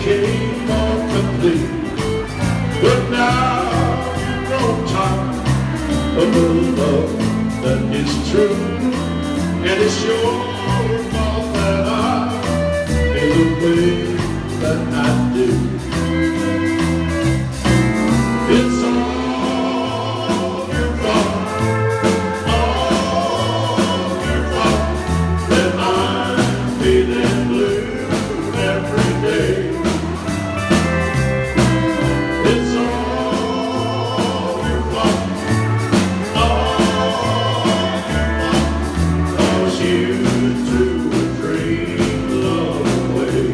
became more complete. But now you've grown tired of the love that is true, and it's your fault that I feel the way that I do. It's all your fault, all your fault that I'm feeling blue every day. It's all your fault, cause you threw a great love away.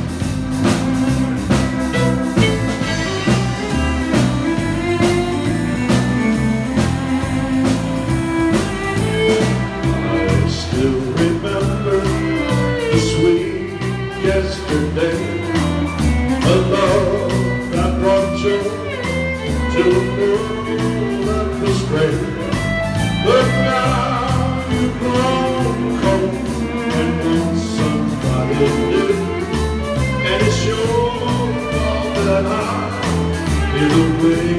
I still remember the sweet yesterday, a love that brought joy to a world that was gray. But now you've grown cold and want somebody new, and it's your fault that I feel the way